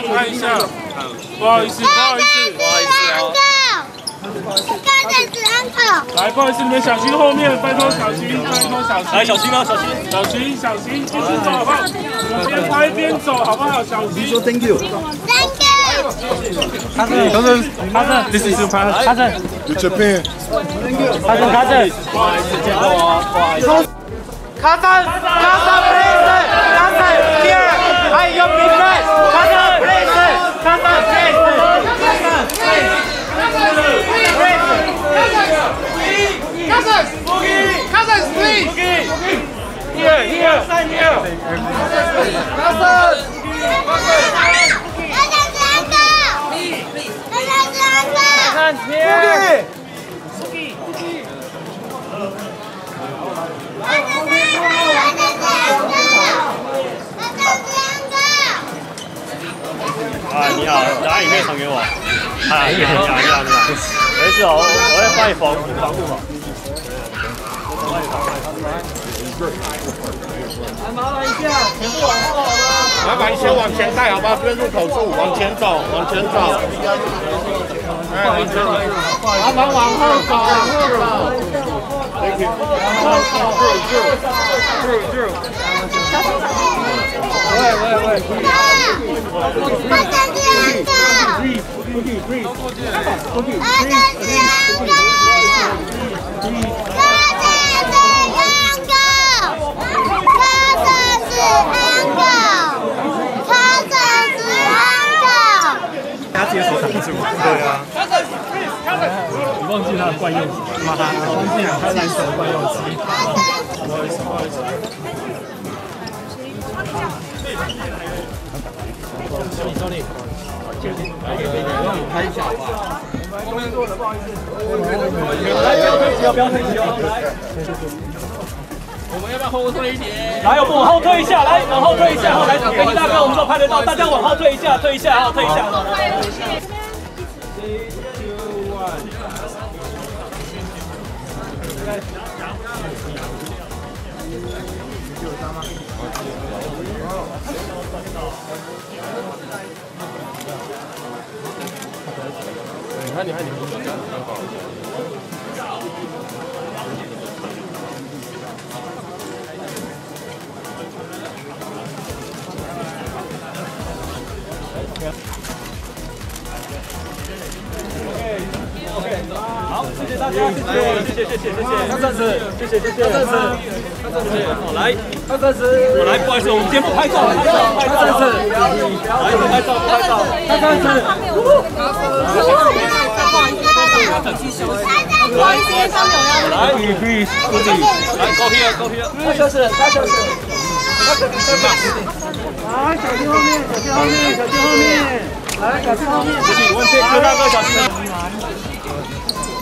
看一下，不好意思，不好意思，不好意思哦。来，不好意思，你们小心后面，拜托小心，拜托小心。来，小心哦，小心，小心，小心，继续走好不好？边拍边走好不好？小心。说 Thank you。Thank you。卡森 ，This is Japan。卡森 ，Japan。Thank you。卡森，不好意思，见过哦，不好意思。卡森 ，please，here，I your big friend。卡森 ，please，卡森 ，please。Cousins, please. Here, sign here. Cousins. Cousins here. Suki. 你好，拿影片传给我。你好。没事哦，我会帮你防护好。麻烦一下，全部往后好吗？麻烦先往前带好不好？这边入口处，往前走，往前走。哎，往前走。麻烦往后走，往后走。喂。他自己手挡住，对啊。你忘记他的惯用词，忘记了他蓝手的惯用词。不好意思。兄弟，让你拍一下好不好？后面坐的不好意思。来，不要推挤哦，来。我们要不要后退一点？来，我们往后退一下，来，往后退一下，来，飞机大哥，我们都拍得到，大家往后退一下，退一下。你看。好，谢谢大家，谢谢，张战士，谢谢，来，张战士，我来，不好意思，我们先不拍照，张战士，来，不拍照，张战士，来 ，please， 来 ，go here， 他就是，来，小心后面，来，小心后面，这里问大哥小心。